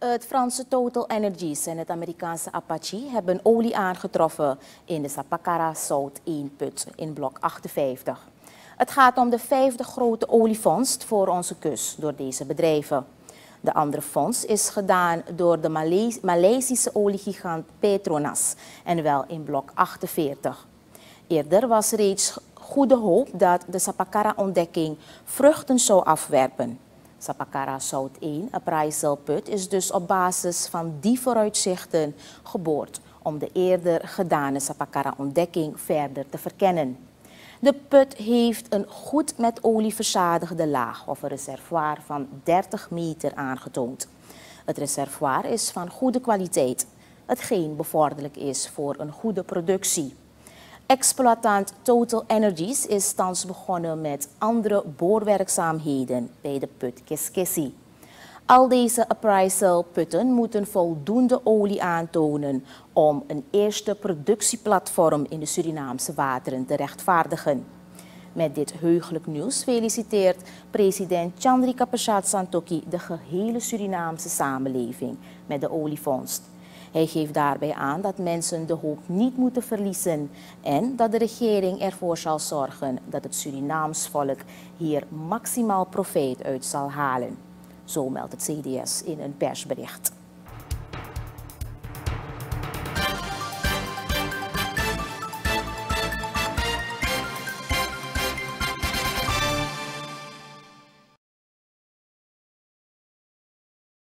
Het Franse Total Energies en het Amerikaanse Apache hebben olie aangetroffen in de Sapakara South 1 put in blok 58. Het gaat om de 5e grote olievondst voor onze kust door deze bedrijven. De andere vondst is gedaan door de Maleisische oliegigant Petronas en wel in blok 48. Eerder was reeds goede hoop dat de Sapakara-ontdekking vruchten zou afwerpen. Sapakara South 1 appraisal put is dus op basis van die vooruitzichten geboord om de eerder gedane Sapakara-ontdekking verder te verkennen. De put heeft een goed met olie verzadigde laag of een reservoir van 30 meter aangetoond. Het reservoir is van goede kwaliteit, hetgeen bevorderlijk is voor een goede productie. Exploitant Total Energies is thans begonnen met andere boorwerkzaamheden bij de put Keskesi. Al deze appraisal putten moeten voldoende olie aantonen om een eerste productieplatform in de Surinaamse wateren te rechtvaardigen. Met dit heugelijk nieuws feliciteert president Chandrika Persat Santokhi de gehele Surinaamse samenleving met de olievondst. Hij geeft daarbij aan dat mensen de hoop niet moeten verliezen en dat de regering ervoor zal zorgen dat het Surinaams volk hier maximaal profijt uit zal halen. Zo meldt het CDS in een persbericht.